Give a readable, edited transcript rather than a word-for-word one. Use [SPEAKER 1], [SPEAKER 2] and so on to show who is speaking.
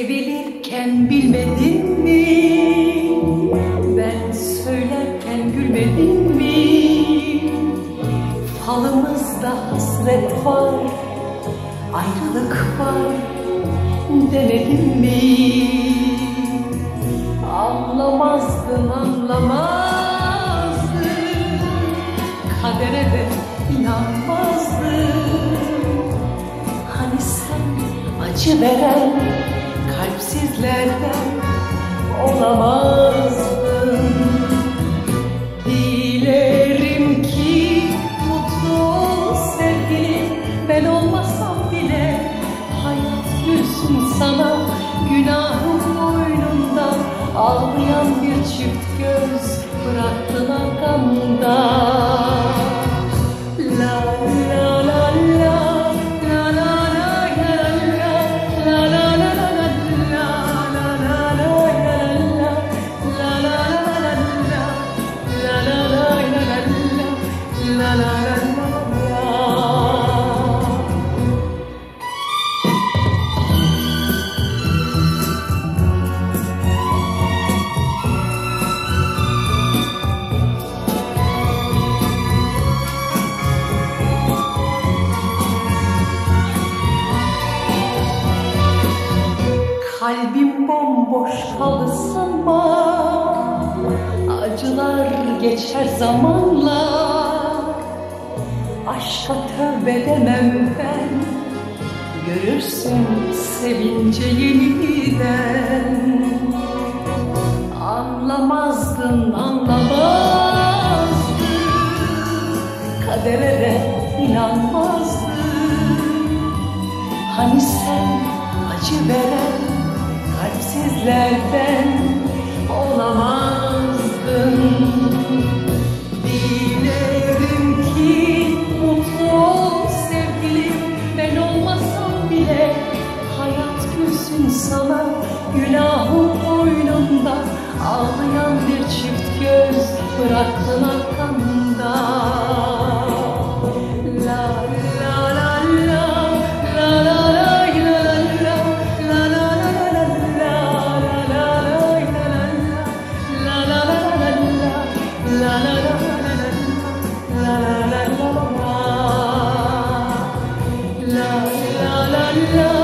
[SPEAKER 1] Sevilirken bilmedin mi? Ben söylerken gülmedin mi? Falımızda hasret var, ayrılık var demedin mi? Anlamazdın, anlamazdın, kadere de inanmazdın. Hani sen acı veren kalpsizlerden olamazdın. Dilerim ki mutlu ol sevgilim, ben olmasam bile hayat gülsün sana. Günahım boynunda, ağlayan bir çift göz bıraktın arkamda. La la la la. Kalbim bomboş kaldı sanma, acılar geçer zamanla. Aşka tövbe demem ben, görürsün sevince yeniden. Anlamazdın, anlamazdın, kadere de inanmazdın. Hani sen acı veren kalpsizlerden olamazdın. Dilerim ki mutlu ol sevgilim, ben olmasam bile hayat gülsün sana. Günahım boynunda, ağlayan bir çift göz bıraktın arkamda. La